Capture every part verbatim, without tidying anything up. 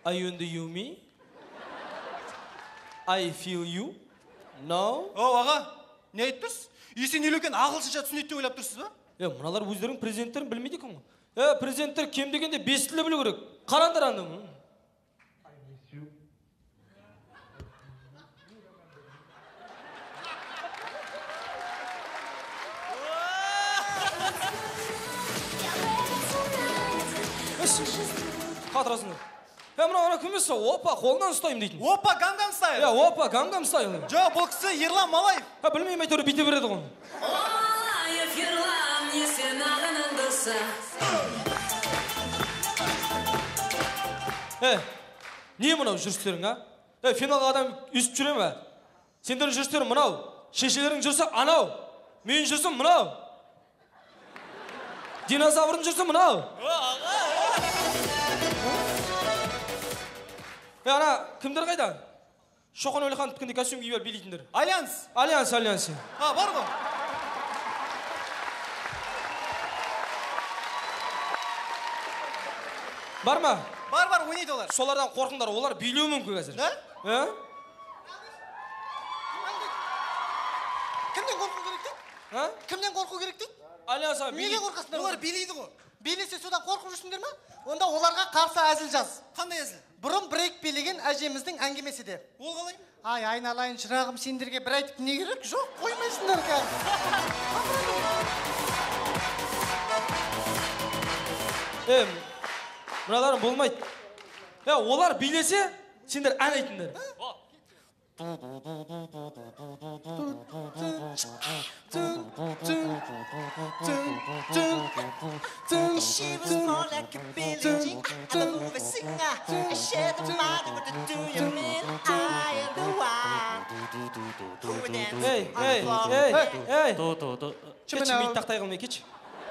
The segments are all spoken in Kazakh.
I only you me. I feel you. No. О, аға, не айттырсыз? Есен елекен ағылшынша түсінеді деп ойлап тұрсыз ба? Е, мыналар өздерінің президенттерін білмейді екен ғой. Е, президенттер кем дегенде бес тілді білу керек. Қараңдар анда. Қатырасыңдар. Е, мына ана кім емес, опа, қолынан ұстайым дейтін. Опа, Гангам стайл. Е, опа, Гангам стайл. Жоқ, бұл кісі Ерлан Малаев. Ха, білмеймін, әйтеуір бүйте береді ғой. Е, не мынау жүрістерің, а? Е, финалға адам үсіп жүре ме? Сендердің жүрістерің мынау. Шешелерің жүрсе анау. Мен жүрсем мынау. Динозаврың жүрсе мынау. Е, ана, кімдер қайда? Шоқан Өліхан түкінде костюм киіп билейтіндер. Альянс. Альянс, альянс. А, бар ғой. Бар ма? Бар, бар, ойнайды олар. Солардан қорқыңдар, олар билеу мүмкін қазір. Да? Е? Кімден қорқу керек дейді? Ә? Кімден қорқу керек дейді? Альянс, Неге қорқасыңдар? Олар билейді ғой. Билесе содан қорқып жүрсіңдер ма? Онда оларға қарсы әзіл жаз. Қандай әзіл? Бұрын брейк билеген әжеміздің әңгімесі де. Ол қалай? Ай, айналайын шырағым, сендерге бір айтып не керек? Жоқ, қоймайсыңдар қазір. Е, мыналарың болмайды. Е, олар билесе, сендер ән айтыңдар. She was more like a Billie Jean, I'm a movie singer. I share the mic, what do you mean? I am the one who would dance Ей, on the ей, floor. ей, ей. То, то, то. Кетші, мейт тақтай қылмай, кетші.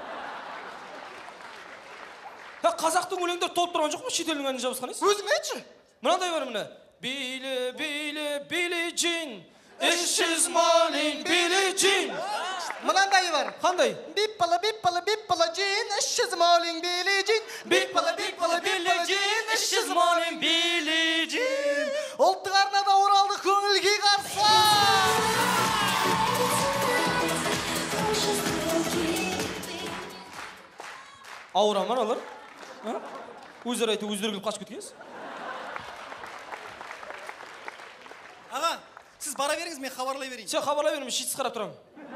Ха, қазақтың өлеңдер толып тұрған жоқ па, шетелдің әнін жабысқан ес? Өзің айтшы. Мынандай бар мына. Билі, билі, Билли Jean. She's morning, Billie Jean. Мынандай бар. Қандай? Биппала, биппала, биппала, Jean, she's morning, Billie Jean. Биппала, биппала, биппала, Jean, she's morning, Billie Jean. Ұлттық арнада оралдық көңіл күй қарсы. Ауыра ма алар? Өздері айтты, өздері келіп қашып кеткенсіз? Аға, сіз бара беріңіз, мен хабарлай берейін. Сен хабарлай беріңіз, шетсіз қарап тұрам.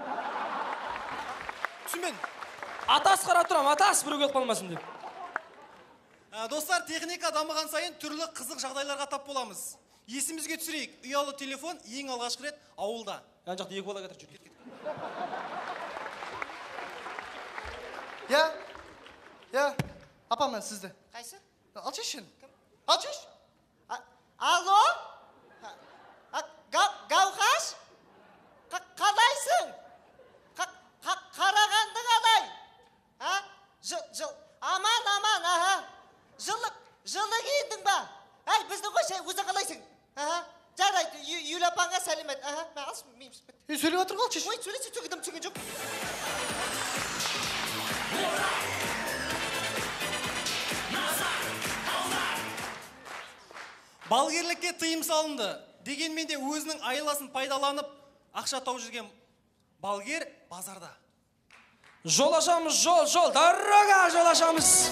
Түсінбен. Атас қарап тұрам, атас біреу келіп қалмасын деп. Достар, техника дамыған сайын түрлі қызық жағдайларға тап боламыз. Есімізге түсірейік, ұялы телефон ең алғашқы рет ауылда. Ян жақта екі бала кетір, жүр кет. Я, я, апам мен сізді. Қайсы? Алшы үшін. Алшы үшін. Алло? Гауқаш? Қалайсың? Қарағанды қалай? Аман, аман, аха. Жылы киіндің ба? Әй, біздің қойшы, өзі қалайсың? Жарайды, Юля апаңа сәлемет. Сөйлеп отыр қалшы үшін. Ой, сөйлесе сөкедім түсінген жоқ. Балгерлікке тыйым салынды. Дегенмен де өзінің айласын пайдаланып, ақша тауып жүрген балгер базарда. Жол ашамыз, жол, жол, дорога жол ашамыз.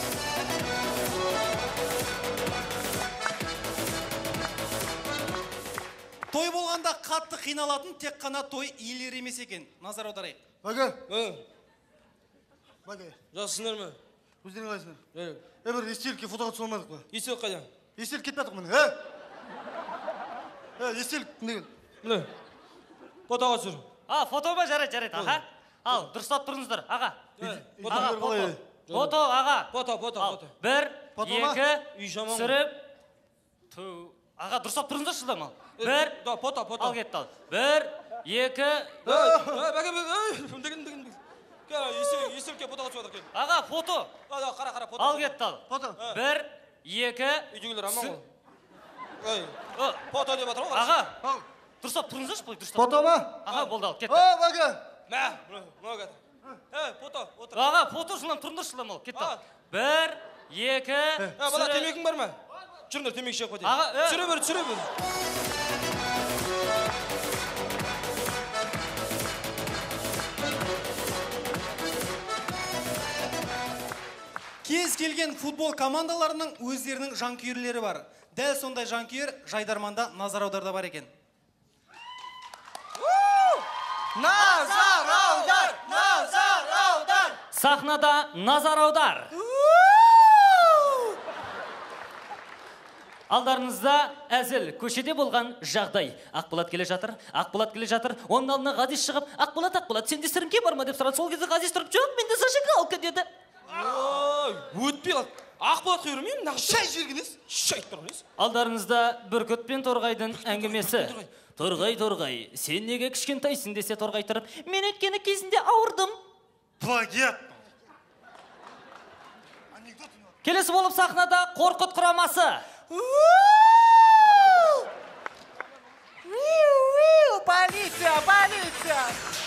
Той болғанда қатты қиналатын тек қана той иелері емес екен. Назар аударайық. Бәке. Ә. Бәке. Жассыңдар ма? Өздерің қалайсыңдар? Е. Е, бір естелікке фотоға түсе алмадық па? Естелік қайда? Естелік кетпедік міне, ә? Ә, естелік не? Міне. Фотоға түсір. А, фото ба? Жарайды, жарайды, аға. Ал, дұрыстап тұрыңыздар, аға. Аға, фото. Фото, аға. Фото, фото, фото. Бір, Үй екі, жаман. түсіріп. Аға, дұрыстап тұрыңыздар шылдам ал. Бір, фото, фото. ал кетті ал. Бір, екі. Бәке, бәке, деген, деген. Естелікке фотоға түсіп отыр. Аға, фото. Қара, қара, фото. Ал кетті ал. Фото. Бір, екі. Үйдегілер аман ғой. Фото деп атыр ғой. Аға, дұрыстап тұрыңыздаршы бұлай дұрыстап. Фото ма? Аға, болды ал, кетті. О, бәке. Мә, мына кетті. Е, фото, отыр. Аға, фото жылдан тұрыңдар шылдам ал, кетті ал. Бір, екі. Бала, темекің бар ма? жүріңдер темекі шегіп қойдың. Аға, е. Түсіре бер, түсіре бер. Кез келген футбол командаларының өздерінің жанкүйерлері бар. Дәл сондай жанкүйер Жайдарманда Назар Аударда бар екен. Назар аудар, назар аудар. Сахнада назар аудар. Алдарыңызда әзіл көшеде болған жағдай. Ақболат келе жатыр, Ақболат келе жатыр. Оның алдына Ғазиз шығып, Ақболат, Ақболат, сенде сіріңке бар ма деп сұрады. Сол кезде Ғазиз тұрып, жоқ, менде зажигалка деді. Ой, өтпей қалды. Ақболат қойырмеймін, нағыз Шай жібергеніз? шай тұрғаныз. Алдарыңызда Бүркіт пен Торғайдың әңгімесі. Торғай, Торғай, сен неге кішкентайсың десе Торғай тұрып, мен өйткені кезінде ауырдым. Плагиат. Келесі болып сахнада Қорқыт құрамасы. Полиция, полиция.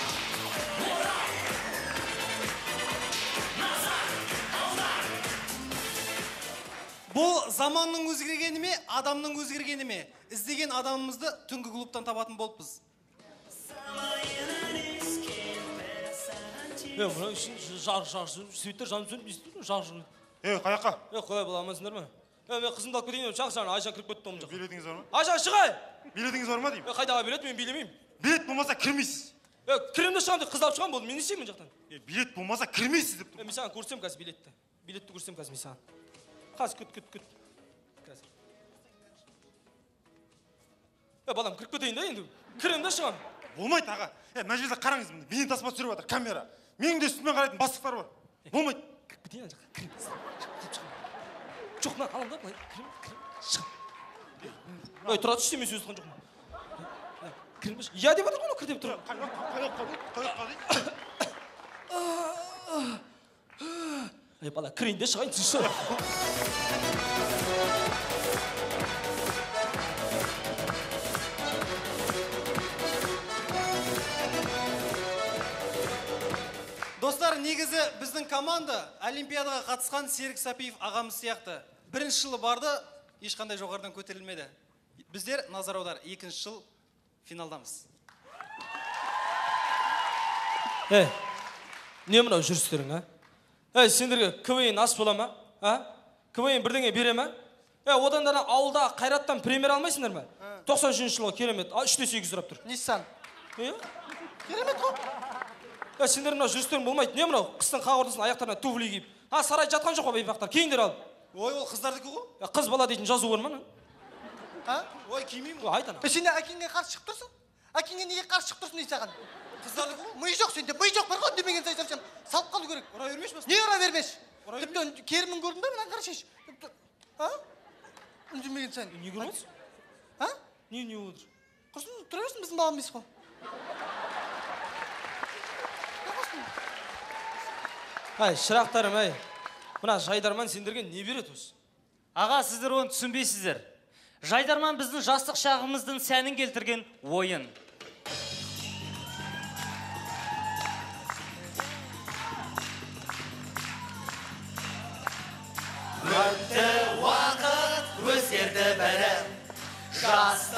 Бұл заманның өзгергені ме, адамның өзгергені ме? Іздеген адамымызды түнгі клубтан табатын болыппыз. Е, мына үшін жар жар сөйтер жаным сөніп естіп жар жар. Ей, қаяққа? Е, қалай бола алмайсыңдар ма? Е, мен қызымды алып кетейін, шақ жағына Айжан кіріп кетті оң жаққа. Билетіңіз бар ма? Айжан, шығай! Билетіңіз бар ма деймін? Е, қайдағы билет, мен билемеймін. Билет болмаса кірмейсіз. Е, кіремде шығам деп қызды алып шығам болды, мен не істеймін жақтан? Е, билет болмаса кірмейсіз деп. Е, мен саған көрсем қазір билетті. Билетті көрсем қазір мен саған. Қазір күт, күт, күт. Қазір. Е, балам, кіріп кетейін да енді. Кіремде шығам. Болмайды, аға. Е, мына жерде қараңыз, міне бейне тасма түсіріп жатыр, камера. Менің де үстімнен қарайтын бастықтар бар. Болмайды. Кіріп кетейін ана жаққа, кірем. Жоқ, мына алам да, былай. Кірем, кірем, шығам. Ой, тұра түс, мен сөз тұған жоқпын. Кірем бе? Я деп жатыр ғой, кір деп тұр. Қаяққа дейді, қаяққа дейді. Ей, бала, кірейін де шығайын, сіз шыға. Достар, негізі біздің команда Олимпиадаға қатысқан Серік Сапиев ағамыз сияқты. Бірінші жылы барды, ешқандай жоғарыдан көтерілмеді. Біздер Назар Аудар екінші жыл финалдамыз. Е, не мынау жүрістерің, а? Е, сендерге КВН ас бола ма? А? КВН бірдеңе бере ма? Е, одан дана ауылда Қайраттан премьер алмайсыңдар ма? тоқсан үшінші жылғы керемет, үш те сегіз сұрап тұр. Ниссан. Е? Керемет қой. Е, сендер мынау жүрістерің болмайды. Не мынау? Қыстың қақ ортасына аяқтарына туфли киіп. А, сарай жатқан жоқ қой бейбақтар. Кейіндер ал. Ой, ол қыздардікі ғой? Е, қыз бала дейтін жазу бар ма? А? Ой, кимеймін. Ой, айтана. Е, сен әкеңе қарсы шығып тұрсың? Әкеңе неге қарсы шығып тұрсың дейді саған? Қыздардікі ғой? Ми жоқ сенде, ми жоқ бар ғой демеген сайсам салып қалу керек. Ұра бермеш басын? Не ұра бермеш? Ұра Тіпті керімін көрдің ба мына қарашеш? Тіпті, а? Үндемеген сайын. Не көрмесің? А? Не не отыр? Құрсын, тұра берсін біздің балам емес қой. Ай, шырақтарым, ай. Мына Жайдарман сендерге не береді осы? Аға, сіздер оны түсінбейсіздер. Жайдарман біздің жастық шағымыздың сәнін келтірген ойын. Өтті уақыт, өзгерді бәрі. Жас